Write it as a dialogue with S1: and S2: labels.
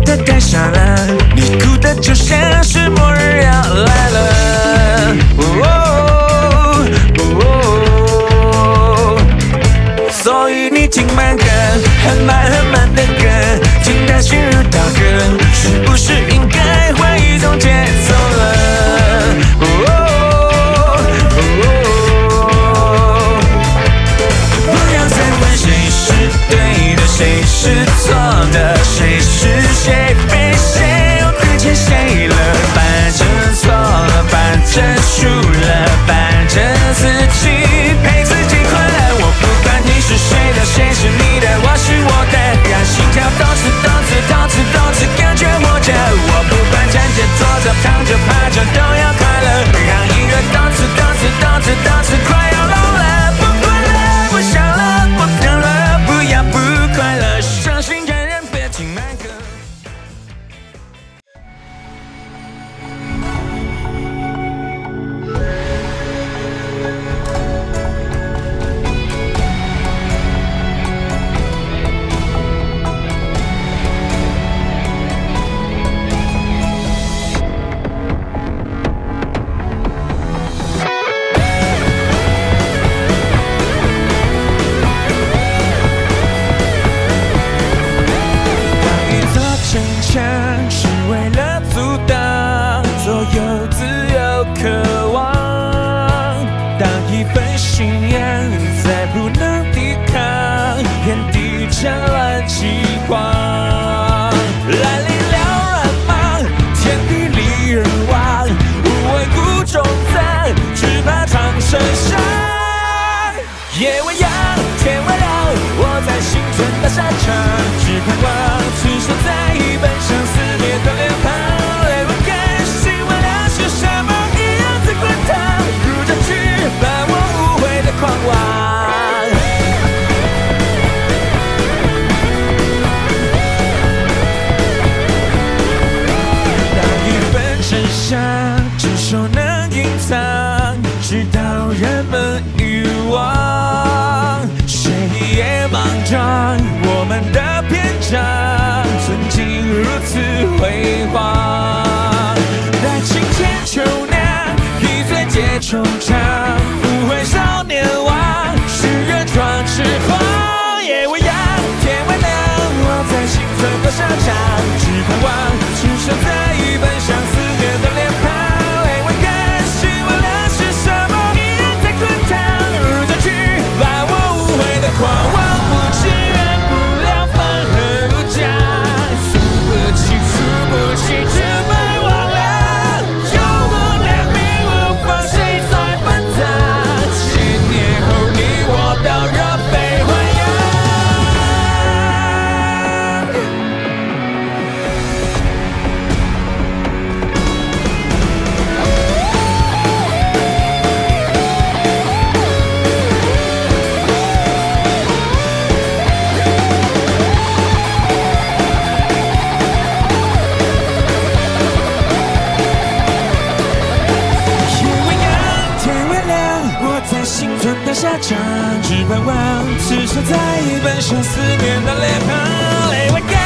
S1: 的太傻了，你哭的就像是末日要来了。所以你听慢歌，很慢很慢的歌，听它心如刀割，是不是应该换一种节奏了？不要再问谁是对的，谁是错的，谁是谁被谁又亏欠谁了？反正错了，反正输了，反正自己陪自己快乐。我不管你是谁的，谁是你的，我是我的，让心跳动次动次动次动次感觉活着。我不管站着坐着躺着趴着都要快乐，让音乐动次动次动次动次快要聋了。不快乐，不想了，不等了，不要不快乐，伤心感人别听慢歌。是为了阻挡所有自由渴望，当一份信仰再不能抵抗，遍地战乱饥荒，来临了乱忙，天地里人亡，无畏孤重葬，只怕长生伤。夜未央，天未亮，我在幸存的沙场，只盼望此生再一奔向撕裂的脸庞。泪吻干，心未了，是什么一样在滚烫，如这去把我无悔的狂妄。当一份真相只手能隐藏，直到人们遗忘。莽撞我们的篇章，曾经如此辉煌。待青天秋娘，一醉解惆怅，不悔少年王，誓愿壮翅膀。夜未央，天未亮，我在幸存的沙场，只盼望此生再一奔向撕裂的脸庞。泪未干，心未了，是什么一样在滚烫，如这去把我无悔的狂妄。下场，只盼望此生再一奔向思念的脸庞。泪未干，